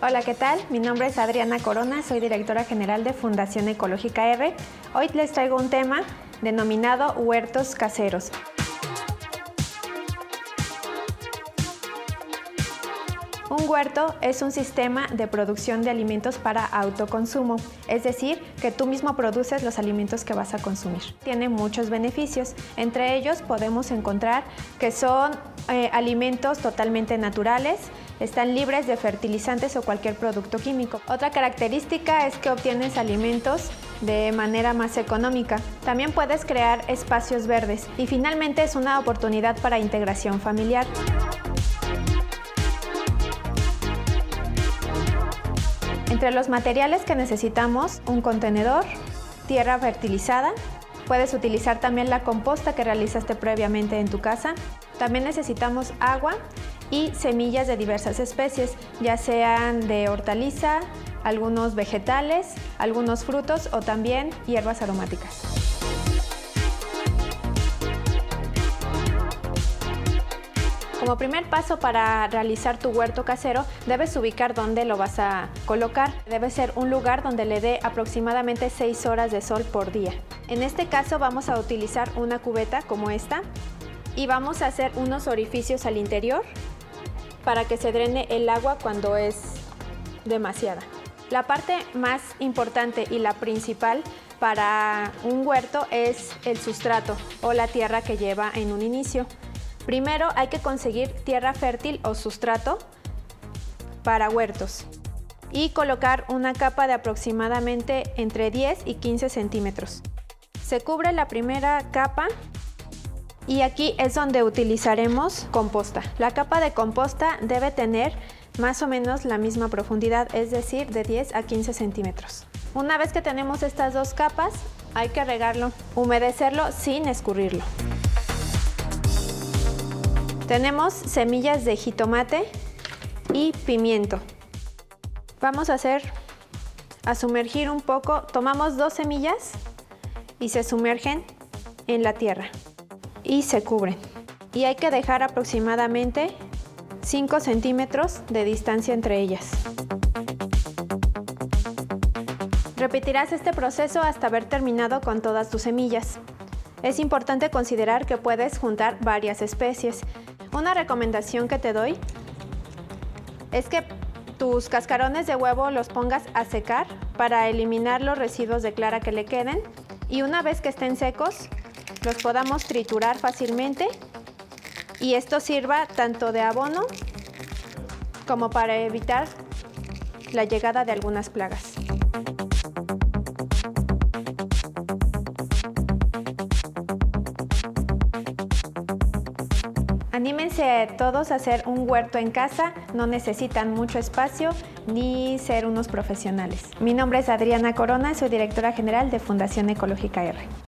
Hola, ¿qué tal? Mi nombre es Adriana Corona, soy directora general de Fundación Ecológica R. Hoy les traigo un tema denominado huertos caseros. Un huerto es un sistema de producción de alimentos para autoconsumo, es decir, que tú mismo produces los alimentos que vas a consumir. Tiene muchos beneficios, entre ellos podemos encontrar que son alimentos totalmente naturales, están libres de fertilizantes o cualquier producto químico. Otra característica es que obtienes alimentos de manera más económica. También puedes crear espacios verdes y finalmente es una oportunidad para integración familiar. Entre los materiales que necesitamos, un contenedor, tierra fertilizada, puedes utilizar también la composta que realizaste previamente en tu casa. También necesitamos agua y semillas de diversas especies, ya sean de hortaliza, algunos vegetales, algunos frutos o también hierbas aromáticas. Como primer paso para realizar tu huerto casero, debes ubicar dónde lo vas a colocar. Debe ser un lugar donde le dé aproximadamente 6 horas de sol por día. En este caso vamos a utilizar una cubeta como esta y vamos a hacer unos orificios al interior para que se drene el agua cuando es demasiada. La parte más importante y la principal para un huerto es el sustrato o la tierra que lleva en un inicio. Primero hay que conseguir tierra fértil o sustrato para huertos y colocar una capa de aproximadamente entre 10 y 15 centímetros. Se cubre la primera capa y aquí es donde utilizaremos composta. La capa de composta debe tener más o menos la misma profundidad, es decir, de 10 a 15 centímetros. Una vez que tenemos estas dos capas, hay que regarlo, humedecerlo sin escurrirlo. Tenemos semillas de jitomate y pimiento. Vamos a sumergir un poco. Tomamos 2 semillas y se sumergen en la tierra y se cubren. Y hay que dejar aproximadamente 5 centímetros de distancia entre ellas. Repetirás este proceso hasta haber terminado con todas tus semillas. Es importante considerar que puedes juntar varias especies. Una recomendación que te doy es que tus cascarones de huevo los pongas a secar para eliminar los residuos de clara que le queden y una vez que estén secos los podamos triturar fácilmente y esto sirva tanto de abono como para evitar la llegada de algunas plagas. Anímense todos a hacer un huerto en casa, no necesitan mucho espacio ni ser unos profesionales. Mi nombre es Adriana Corona, soy directora general de Fundación Ecológica R.